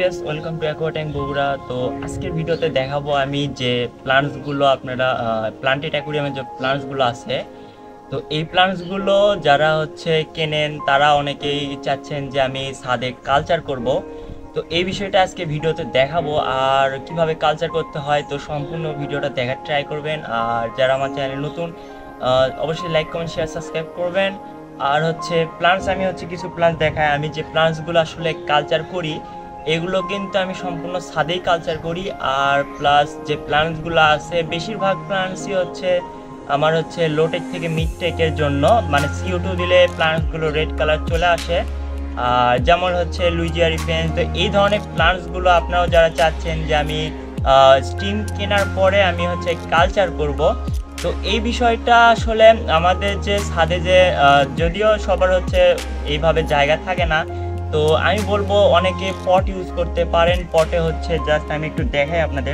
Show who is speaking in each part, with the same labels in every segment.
Speaker 1: Guys, welcome to Aquatank Bogura. তো আজকের ভিডিওতে দেখাবো আমি যে প্লান্টসগুলো আপনারা প্লান্টেড অ্যাকুরিয়ামে যে প্লান্টসগুলো আছে, তো এই প্লান্টসগুলো যারা কেনেন তারা অনেকেই চাচ্ছেন যে আমি ছাদে কালচার করব। তো এই বিষয়টা আজকে ভিডিওতে দেখাবো, আর কিভাবে কালচার করতে হয় তো সম্পূর্ণ ভিডিওটা দেখার ট্রাই করবেন। আর যারা আমার চ্যানেলে নতুন অবশ্যই লাইক কমেন্ট শেয়ার সাবস্ক্রাইব করবেন। আর প্লান্টস আমি কিছু প্লান্টস দেখাই, আমি যে প্লান্টসগুলো আসলে কালচার করি এগুলো কিন্তু আমি সম্পূর্ণ ছাদেই কালচার করি। আর প্লাস যে প্লান্টসগুলো আছে বেশিরভাগ প্লান্টসই আমার লোটেক থেকে মিড টেকের জন্য, মানে CO2 দিলে প্লান্টসগুলো রেড কালার চলে আসে। আর যেমন লুইজিয়া রিপেন্স, তো এই ধরনের প্লান্টসগুলো আপনারাও যারা চাচ্ছেন যে আমি স্টিম কেনার পরে আমি কালচার করব, তো এই বিষয়টা আসলে আমাদের যে ছাদে যে যদিও সবার এইভাবে জায়গা থাকে না, তো আমি বলবো অনেকে পট ইউজ করতে পারেন। পটে জাস্ট আমি একটু দেখাই আপনাদের,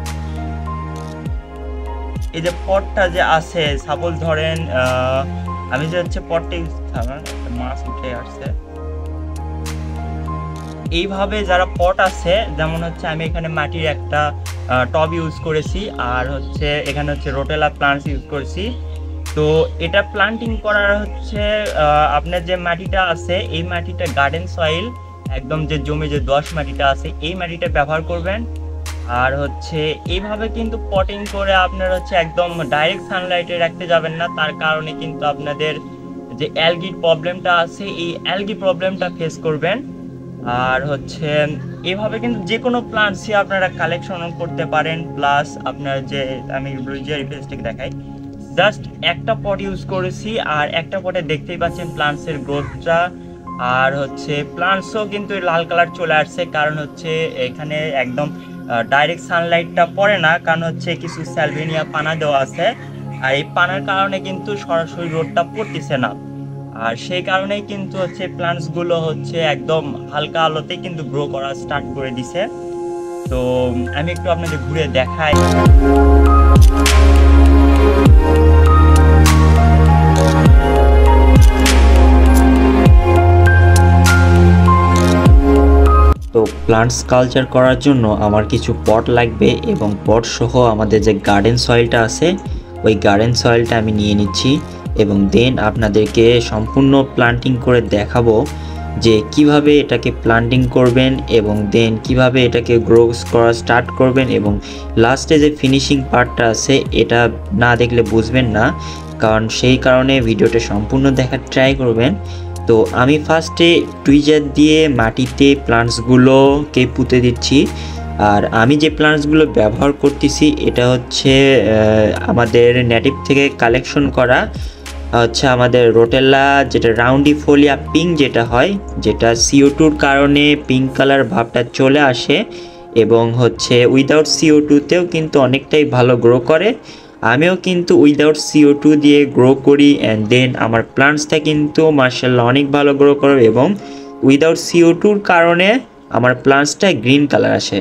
Speaker 1: এই যে পটটা যে আছে সাপোজ ধরেন আমি যে পটটা ইউজ মাছ উঠে আসছে, এইভাবে যারা পট আছে যেমন আমি এখানে মাটির একটা টব ইউজ করেছি, আর এখানে রোটেলা প্লান্টস ইউজ করেছি। তো এটা প্লান্টিং করার আপনার যে মাটিটা আছে এই মাটিটা গার্ডেন সয়েল, একদম যে জমি যে দোআঁশ মাটিটা আছে এই মাটিটা ব্যবহার করবেন। আর এইভাবে কিন্তু পটিং করে আপনার একদম ডাইরেক্ট সানলাইটে রাখতে যাবেন না, তার কারণে কিন্তু আপনাদের যে অ্যালগির প্রবলেমটা আছে এই অ্যালগি প্রবলেমটা ফেস করবেন। আর এভাবে কিন্তু যে কোনো প্লান্টসই আপনারা কালেকশন করতে পারেন। প্লাস আপনার যে আমি লুইজিয়া রিপেন্সটিক দেখাই, জাস্ট একটা পট ইউজ করেছি, আর একটা পটে দেখতেই পাচ্ছেন প্লান্টসের গ্রোথটা। আর প্লান্টসও কিন্তু লাল কালার চলে আসছে, কারণ এখানে একদম ডাইরেক্ট সানলাইটটা পড়ে না, কারণ কিছু স্যালভিনিয়া পানা দেওয়া আছে, আর এই পানার কারণে কিন্তু সরাসরি রোদটা পড়তেছে না। আর সেই কারণেই কিন্তু প্লান্টসগুলো একদম হালকা আলোতে কিন্তু গ্রো করা স্টার্ট করে দিছে। তো আমি একটু আপনাদের ঘুরে দেখাই। তো প্লান্টস কালচার করার জন্য আমার কিছু পট লাগবে, এবং পট সহ আমাদের যে গার্ডেন সয়েলটা আছে ওই গার্ডেন সয়েলটা আমি নিয়ে নিচ্ছি, এবং দেন আপনাদেরকে সম্পূর্ণ প্লান্টিং করে দেখাবো যে কিভাবে এটাকে প্লান্টিং করবেন, এবং দেন কিভাবে এটাকে গ্রো করা স্টার্ট করবেন, এবং লাস্টে যে ফিনিশিং পার্টটা আছে এটা না দেখলে বুঝবেন না, কারণ সেই কারণে ভিডিওটা সম্পূর্ণ দেখার ট্রাই করবেন। তো আমি ফার্স্টে টুইজার দিয়ে মাটিতে প্লান্টসগুলোকে পুঁতে দিচ্ছি। আর আমি যে প্লান্টসগুলো ব্যবহার করতেছি এটা আমাদের নেটিভ থেকে কালেকশন করা আমাদের রোটেলা, যেটা রাউন্ডিফোলিয়া পিঙ্ক যেটা হয়, যেটা CO2-র কারণে পিঙ্ক কালার ভাবটা চলে আসে, এবং উইদাউট CO2-তেও কিন্তু অনেকটাই ভালো গ্রো করে। আমিও কিন্তু উইদাউট CO2 দিয়ে গ্রো করি, অ্যান্ড দেন আমার প্লান্টসটা কিন্তু মার্শাল্লাহ অনেক ভালো গ্রো করে, এবং উইদাউট CO2-র কারণে আমার প্লান্টসটা গ্রিন কালার আসে।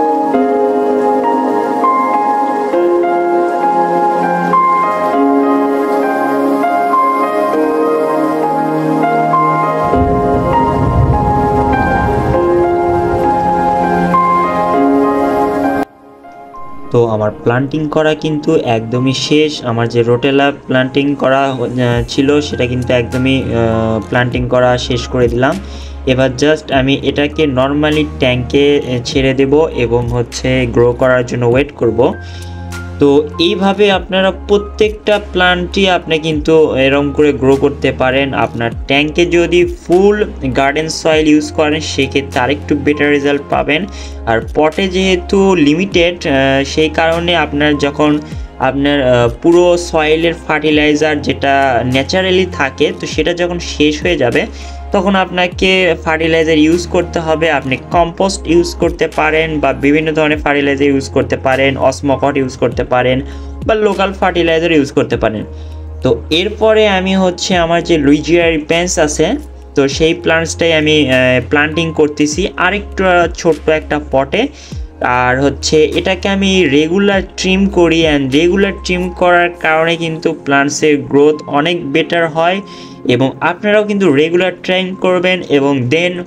Speaker 1: তো আমার প্লান্টিং করা কিন্তু একদমই শেষ। আমার যে রোটেলা প্লান্টিং করা ছিল সেটা কিন্তু একদমই প্লান্টিং করা শেষ করে দিলাম। এবার জাস্ট আমি এটাকে নর্মালি ট্যাঙ্কে ছেড়ে দেব, এবং গ্রো করার জন্য ওয়েট করব। তো এইভাবে আপনারা প্রত্যেকটা প্লান্টই আপনি কিন্তু এরকম করে গ্রো করতে পারেন। আপনার ট্যাঙ্কে যদি ফুল গার্ডেন সয়েল ইউজ করেন সেক্ষেত্রে আরেকটু বেটার রেজাল্ট পাবেন। আর পটে যেহেতু লিমিটেড, সেই কারণে আপনার যখন আপনার পুরো সয়েলের ফার্টিলাইজার যেটা ন্যাচারালি থাকে, তো সেটা যখন শেষ হয়ে যাবে তখন আপনাকে ফার্টিলাইজার ইউজ করতে হবে। আপনি কম্পোস্ট ইউজ করতে পারেন, বা বিভিন্ন ধরনের ফার্টিলাইজার ইউজ করতে পারেন, অসমকট ইউজ করতে পারেন, বা লোকাল ফার্টিলাইজার ইউজ করতে পারেন। তো এরপরে আমি আমার যে লুইজিয়া রিপেন্স আছে, তো সেই প্লান্টসটাই আমি প্লান্টিং করতেছি আরেকটু ছোট্ট একটা পটে। আর এটাকে আমি রেগুলার ট্রিম করি, অ্যান্ড রেগুলার ট্রিম করার কারণে কিন্তু প্লান্টসের গ্রোথ অনেক বেটার হয়। এবং আপনারাও কিন্তু রেগুলার ট্রিম করবেন, এবং দেন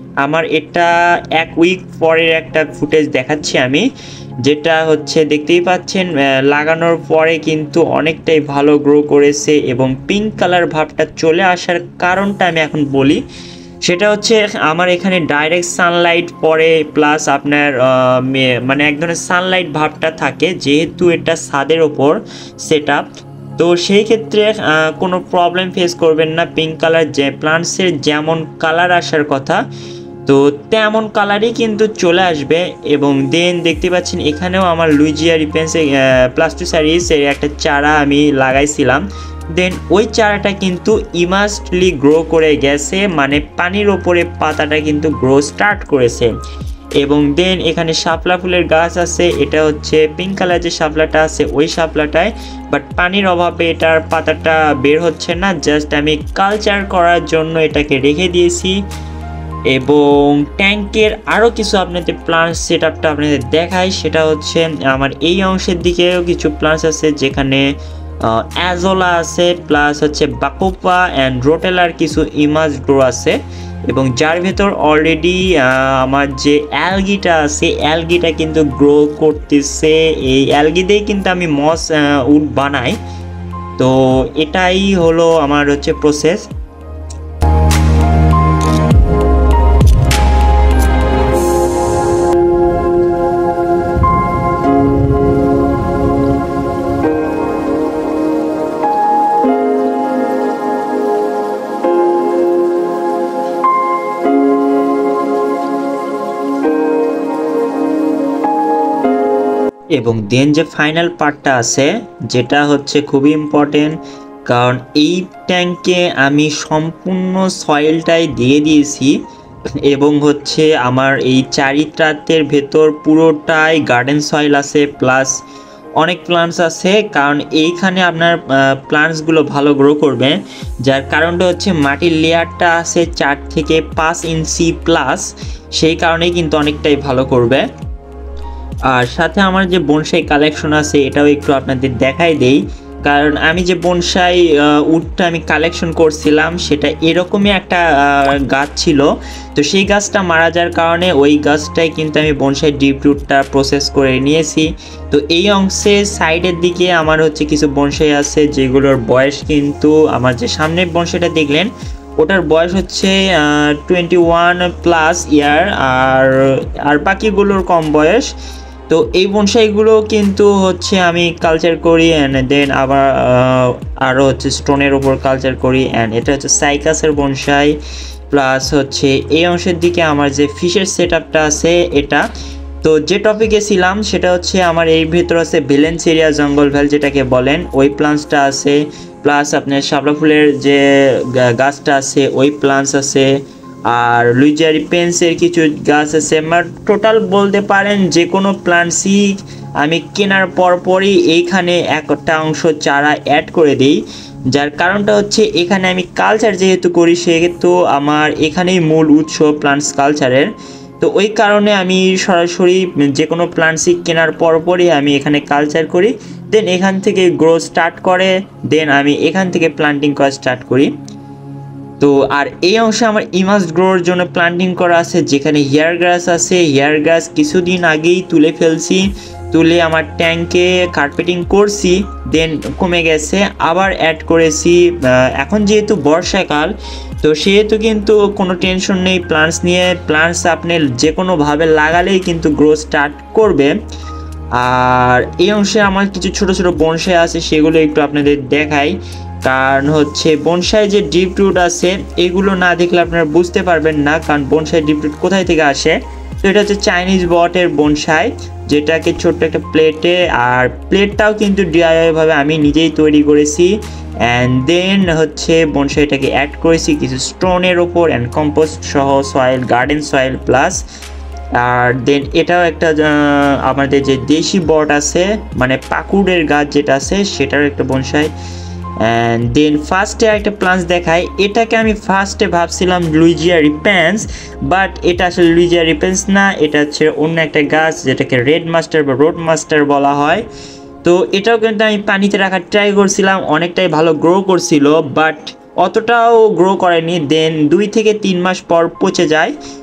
Speaker 1: আমার এটা 1 উইক পরের একটা ফুটেজ দেখাচ্ছি আমি, যেটা হচ্ছে দেখতেই পাচ্ছেন লাগানোর পরে কিন্তু অনেকটাই ভালো গ্রো করেছে এবং পিঙ্ক কালার ভাবটা চলে আসার কারণটা আমি এখন বলি। সেটা হচ্ছে আমার এখানে ডাইরেক্ট সানলাইট পড়ে, প্লাস আপনার মানে এক ধরনের সানলাইট ভাবটা থাকে, যেহেতু এটা ছাদের ওপর সেট আপ। তো সেই ক্ষেত্রে কোনো প্রবলেম ফেস করবেন না। পিঙ্ক কালার যে প্লান্টসের যেমন কালার আসার কথা তো তেমন কালারই কিন্তু চলে আসবে। এবং দেন দেখতে পাচ্ছেন এখানেও আমার লুইজিয়া রিপেন্সে প্লাস্টোসাইরিসের একটা চারা আমি লাগাইছিলাম। দেন ওই চারাটা কিন্তু ইমাস্টলি গ্রো করে গেছে, মানে পানির ওপরে পাতাটা কিন্তু গ্রো স্টার্ট করেছে। এবং দেন এখানে শাপলা ফুলের গাছ আছে, এটা হচ্ছে পিঙ্ক কালার যে শাপলাটা আছে ওই শাপলাটায়, বাট পানির অভাবে এটার পাতাটা বের হচ্ছে না। জাস্ট আমি কালচার করার জন্য এটাকে রেখে দিয়েছি। এবং ট্যাঙ্কের আরও কিছু আপনাদের প্লান্ট সেট আপটা আপনাদের দেখায়, সেটা হচ্ছে আমার এই অংশের দিকেও কিছু প্লান্টস আছে, যেখানে অ্যাজোলা আছে, প্লাস হচ্ছে বাকোপা অ্যান্ড রোটেলার কিছু ইমাজ গ্রো আছে। এবং যার ভেতর অলরেডি আমার যে অ্যালগিটা আছে অ্যালগিটা কিন্তু গ্রো করতেছে। এই অ্যালগি দিয়ে কিন্তু আমি মস উড বানাই। তো এটাই হলো আমার হচ্ছে প্রসেস। এবং দেন যে ফাইনাল পার্টটা আছে যেটা হচ্ছে খুবই ইম্পর্টেন্ট, কারণ এই ট্যাঙ্কে আমি সম্পূর্ণ সয়েলটাই দিয়ে দিয়েছি। এবং হচ্ছে আমার এই চারিটাতের ভেতর পুরোটাই গার্ডেন সয়েল আছে, প্লাস অনেক প্লান্টস আছে, কারণ এইখানে আপনার প্লান্টসগুলো ভালো গ্রো করবে। যার কারণটা হচ্ছে মাটির লেয়ারটা আছে 4 থেকে 5 ইঞ্চি প্লাস, সেই কারণেই কিন্তু অনেকটাই ভালো করবে। আর সাথে আমার যে বনসাই কালেকশন আছে এটাও একটু আপনাদের দেখাই দেই, কারণ আমি যে বনসাই উডটা আমি কালেকশন করছিলাম সেটা এরকমই একটা গাছ ছিল। তো সেই গাছটা মারা যাওয়ার কারণে ওই গাছটাই কিন্তু আমি বনসাই ডিপ রুটটা প্রসেস করে নিয়েছি। তো এই অংশে সাইডের দিকে আমার হচ্ছে কিছু বনসাই আছে যেগুলোর বয়স কিন্তু আমার যে সামনের বনসাইটা দেখলেন ওটার বয়স হচ্ছে 21 প্লাস ইয়ার, আর বাকিগুলোর কম বয়স। তো এই বনসাইগুলো কিন্তু হচ্ছে আমি কালচার করি অ্যান্ড দেন আবার আরও হচ্ছে স্টোনের ওপর কালচার করি। অ্যান্ড এটা হচ্ছে সাইকাসের বনসাই, প্লাস হচ্ছে এই অংশের দিকে আমার যে ফিশের সেট আপটা আছে এটা। তো যে টপিকে ছিলাম সেটা হচ্ছে আমার এই ভিতর আছে ভ্যালেন্সিয়া জঙ্গল ভ্যাল যেটাকে বলেন, ওই প্লান্টসটা আছে, প্লাস আপনার শাপলা ফুলের যে গাছটা আছে ওই প্লান্টস আছে, আর লুইজিয়া রিপেন্সের কিছু গাছ আছে। আমার টোটাল বলতে পারেন যে কোনো প্লান্টসই আমি কেনার পরপরই এইখানে একটা অংশ চারা অ্যাড করে দিই। যার কারণটা হচ্ছে এখানে আমি কালচার যেহেতু করি সেহেতু আমার এখানেই মূল উৎস প্লান্টস কালচারের। তো ওই কারণে আমি সরাসরি যে কোনো প্লান্টসই কেনার পরপরই আমি এখানে কালচার করি, দেন এখান থেকে গ্রো স্টার্ট করে, দেন আমি এখান থেকে প্লান্টিং করা স্টার্ট করি। তো আর এই অংশে আমার ইমাস গ্রোর জন্য প্লান্টিং করা আছে, যেখানে হেয়ার গ্রাস আছে। হেয়ার গ্রাস কিছুদিন আগেই তুলে ফেলছি, তুলে আমার ট্যাঙ্কে কার্পেটিং করছি, দেন কমে গেছে আবার অ্যাড করেছি। এখন যেহেতু বর্ষাকাল তো সেহেতু কিন্তু কোনো টেনশন নেই প্লান্টস নিয়ে, প্লান্টস আপনি যে কোনোভাবে লাগালেই কিন্তু গ্রো স্টার্ট করবে। আর এই অংশে আমার কিছু ছোট ছোট বনসাই আছে সেগুলো একটু আপনাদের দেখাই, কারণ হচ্ছে বনসাই যে ডিপ রুট আছে এগুলো না দেখলে আপনারা বুঝতে পারবেন না কারণ বনসাই ডিপ রুট কোথায় থেকে আসে। তো এটা হচ্ছে চাইনিজ বটের বনসাই, যেটাকে ছোট্ট একটা প্লেটে, আর প্লেটটাও কিন্তু ডিআইওয়াই ভাবে আমি নিজেই তৈরি করেছি। অ্যান্ড দেন হচ্ছে বনসাইটাকে অ্যাড করেছি কিছু স্টোনের ওপর অ্যান্ড কম্পোস্ট সহ সয়েল, গার্ডেন সয়েল প্লাস। আর দেন এটাও একটা আমাদের যে দেশি বট আছে মানে পাকুড়ের গাছ যেটা আছে সেটার একটা বনসাই। অ্যান্ড দেন ফার্স্টে একটা প্লান্টস দেখাই, এটাকে আমি ফার্স্টে ভাবছিলাম লুইজিয়া রিপেন্স, বাট এটা আসলে লুইজিয়া রিপেন্স না, এটা হচ্ছে অন্য একটা গাছ যেটাকে রেড মাস্টার বা রোড মাস্টার বলা হয়। তো এটাও কিন্তু আমি পানিতে রাখার ট্রাই করছিলাম, অনেকটাই ভালো গ্রো করছিল, বাট অতটাও গ্রো করেনি। দেন 2 থেকে 3 মাস পর পচে যায়।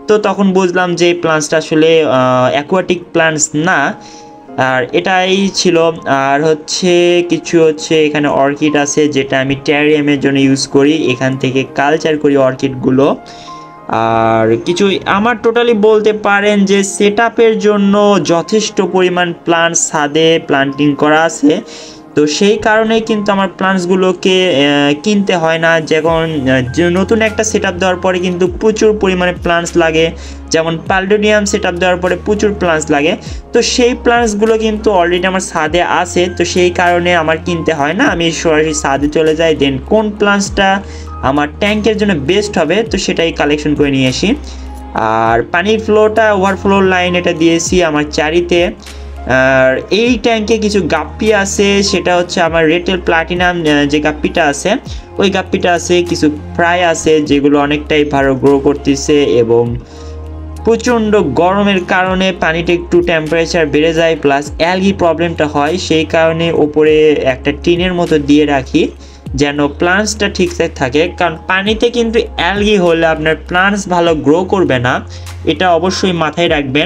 Speaker 1: তো তখন বুঝলাম যে এই প্লান্টসটা আসলে অ্যাকোয়াটিক প্লান্টস না, আর এটাই ছিল। আর কিছু এখানে অর্কিড আছে যেটা আমি টেরিয়ামের জন্য ইউজ করি, এখান থেকে কালচার করি অর্কিডগুলো। আর কিছু আমার টোটালি বলতে পারেন যে সেটআপের জন্য যথেষ্ট পরিমাণ প্লান্টস ছাদে প্লান্টিং করা আছে। তো সেই কারণে কিন্তু আমার প্লান্টসগুলোকে কিনতে হয় না। যখন নতুন একটা সেটআপ দেওয়ার পরে কিন্তু প্রচুর পরিমাণে প্লান্টস লাগে, যেমন পালডোনিয়াম সেটআপ দেওয়ার পরে প্রচুর প্লান্টস লাগে। তো সেই প্লান্টসগুলো কিন্তু অলরেডি আমার ছাদে আছে, তো সেই কারণে আমার কিনতে হয় না, আমি সরাসরি ছাদে চলে যাই, দেন কোন প্লান্টসটা আমার ট্যাঙ্কের জন্য বেস্ট হবে তো সেটাই কালেকশন করে নিয়ে আসি। আর পানির ফ্লোটা ওভারফ্লো লাইন এটা দিয়েছি আমার চারিতে। আর এই ট্যাঙ্কে কিছু গাপ্পি আছে, সেটা আমার রেটেল প্লাটিনাম যে গাপ্পিটা আছে ওই গাপ্পিটা আছে, কিছু ফ্রাই আছে যেগুলো অনেকটাই ভালো গ্রো করতেছে। এবং প্রচণ্ড গরমের কারণে পানিটা একটু টেম্পারেচার বেড়ে যায়, প্লাস অ্যালগি প্রবলেমটা হয়, সেই কারণে ওপরে একটা টিনের মতো দিয়ে রাখি যেন প্লান্টসটা ঠিকঠাক থাকে। কারণ পানিতে কিন্তু অ্যালগি হলে আপনার প্লান্টস ভালো গ্রো করবে না, এটা অবশ্যই মাথায় রাখবেন।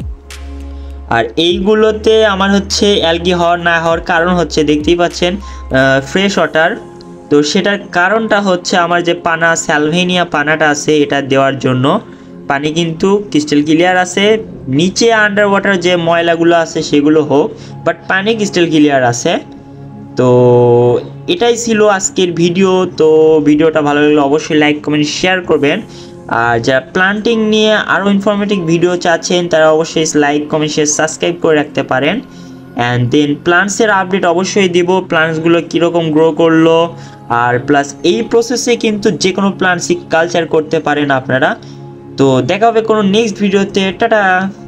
Speaker 1: আর এইগুলোতে আমার অ্যালগি হওয়ার না হওয়ার কারণ দেখতেই পাচ্ছেন ফ্রেশ ওয়াটার। তো সেটার কারণটা আমার যে পানা স্যালভেনিয়া পানাটা আছে এটা দেওয়ার জন্য। পানি কিন্তু ক্রিস্টাল ক্লিয়ার আছে, নিচে আন্ডার ওয়াটার যে ময়লাগুলো আছে সেগুলো হোক, বাট পানি ক্রিস্টাল ক্লিয়ার আছে। তো এটাই ছিল আজকের ভিডিও। তো ভিডিওটা ভালো লাগলে অবশ্যই লাইক কমেন্ট শেয়ার করবেন। আর যারা প্লান্টিং নিয়ে আরও ইনফরমেটিভ ভিডিও চাচ্ছেন তারা অবশ্যই লাইক কমেন্ট শেয়ার সাবস্ক্রাইব করে রাখতে পারেন। অ্যান্ড দেন প্লান্টসের আপডেট অবশ্যই দিব, প্লান্টসগুলো কীরকম গ্রো করলো। আর প্লাস এই প্রসেসে কিন্তু যে কোনো প্লান্টসই কালচার করতে পারেন আপনারা। তো দেখা হবে কোনো নেক্সট ভিডিওতে, টাটা।